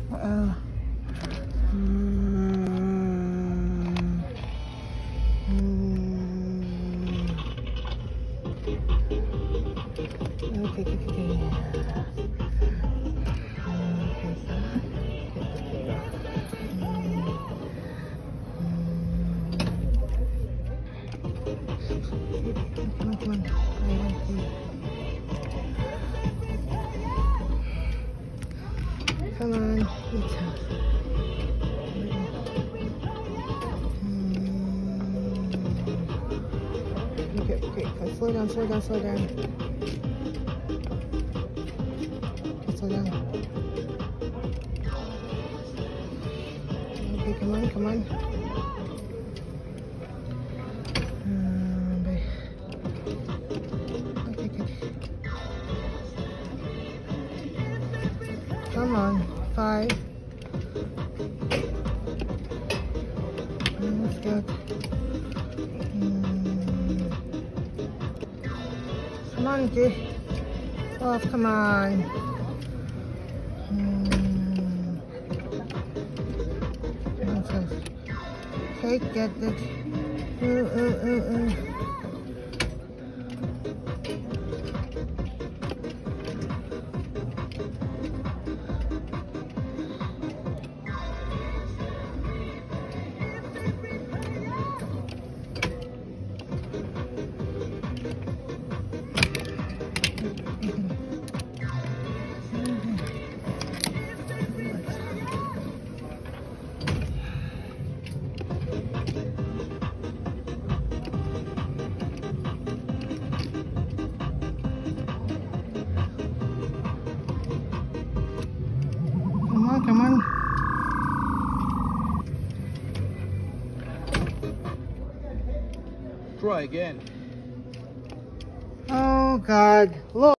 Uh-oh. Okay. Come on, okay, slow down. Slow down. Okay, come on. Okay, good. Come on, 5. That's good. Come on, get off, come on. Okay, get it. Come on. Try again. Oh God, look.